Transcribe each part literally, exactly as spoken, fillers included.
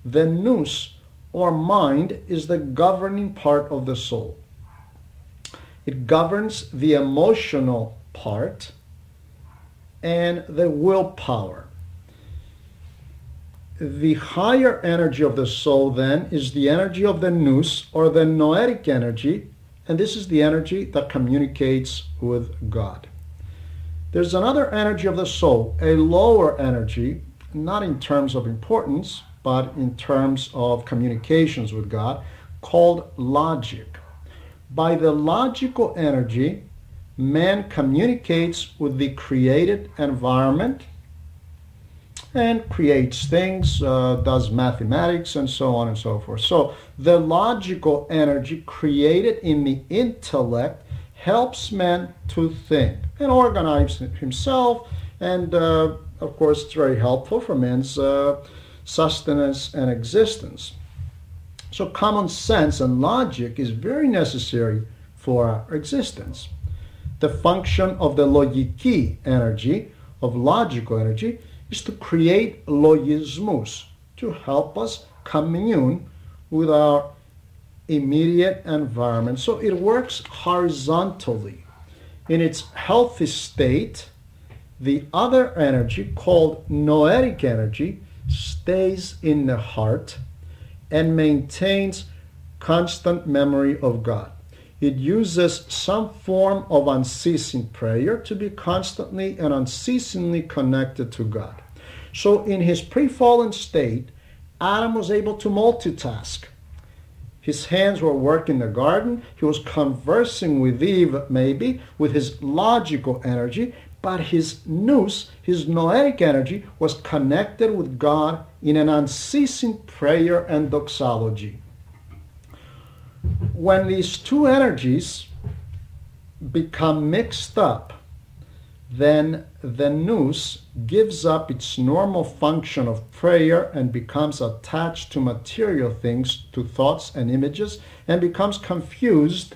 the nous, or mind, is the governing part of the soul. It governs the emotional part and the willpower. The higher energy of the soul, then, is the energy of the nous, or the noetic energy, and this is the energy that communicates with God. There's another energy of the soul, a lower energy, not in terms of importance, but in terms of communications with God, called logic. By the logical energy, man communicates with the created environment and creates things, uh, does mathematics, and so on and so forth. So the logical energy created in the intellect helps man to think and organize himself, and uh, of course it's very helpful for man's uh, sustenance and existence. So common sense and logic is very necessary for our existence. The function of the logiki energy, of logical energy, is to create logismus, to help us commune with our immediate environment. So it works horizontally. In its healthy state, the other energy, called noetic energy, stays in the heart and maintains constant memory of God. It uses some form of unceasing prayer to be constantly and unceasingly connected to God. So in his pre-fallen state, Adam was able to multitask. His hands were working in the garden. He was conversing with Eve, maybe, with his logical energy, but his nous, his noetic energy, was connected with God in an unceasing prayer and doxology. When these two energies become mixed up, then the nous gives up its normal function of prayer and becomes attached to material things, to thoughts and images, and becomes confused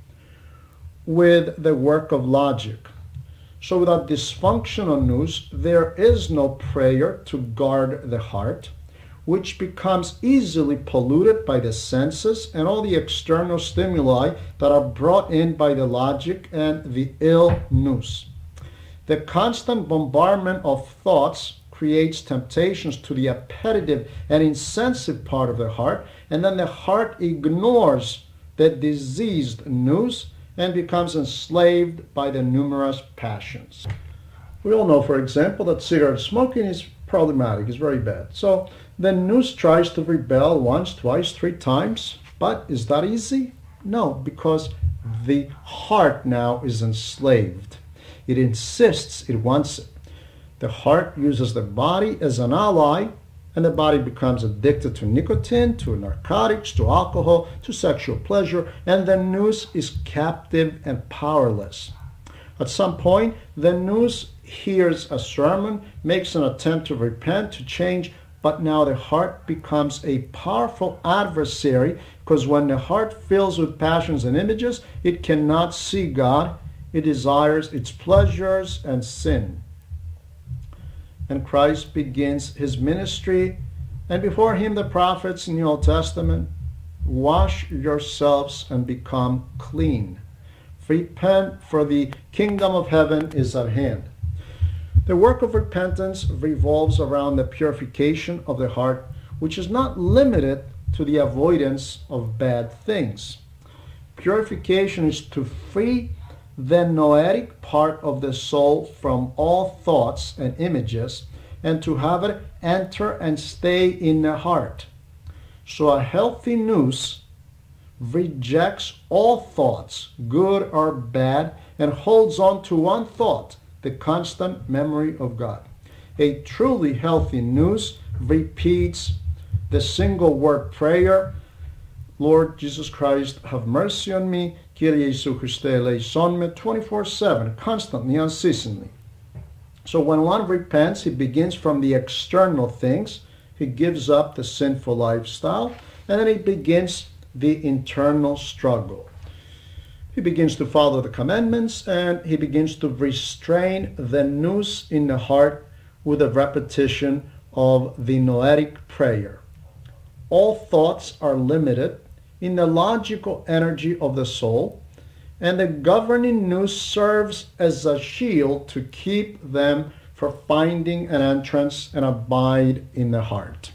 with the work of logic. So without dysfunctional nous, there is no prayer to guard the heart, which becomes easily polluted by the senses and all the external stimuli that are brought in by the logic and the ill nous. The constant bombardment of thoughts creates temptations to the appetitive and insensitive part of the heart, and then the heart ignores the diseased nous and becomes enslaved by the numerous passions. We all know, for example, that cigarette smoking is problematic, is very bad. So the nous tries to rebel once, twice, three times, but is that easy? No, because the heart now is enslaved. It insists, it wants it. The heart uses the body as an ally, and the body becomes addicted to nicotine, to narcotics, to alcohol, to sexual pleasure, and the nous is captive and powerless. At some point, the nous hears a sermon, makes an attempt to repent, to change, but now the heart becomes a powerful adversary, because when the heart fills with passions and images, it cannot see God. It desires its pleasures and sin. And Christ begins his ministry, and before him the prophets in the Old Testament: wash yourselves and become clean. Repent, for the kingdom of heaven is at hand. The work of repentance revolves around the purification of the heart, which is not limited to the avoidance of bad things. Purification is to free the noetic part of the soul from all thoughts and images, and to have it enter and stay in the heart. So a healthy nous rejects all thoughts, good or bad, and holds on to one thought, the constant memory of God. A truly healthy nous repeats the single word prayer: Lord Jesus Christ, have mercy on me, Kyrie Jesu Christe eleison me, twenty-four seven, constantly, unceasingly. So when one repents, he begins from the external things, he gives up the sinful lifestyle, and then he begins the internal struggle. He begins to follow the commandments, and he begins to restrain the nous in the heart with a repetition of the noetic prayer. all thoughts are limited in the logical energy of the soul, and the governing nous serves as a shield to keep them from finding an entrance and abide in the heart.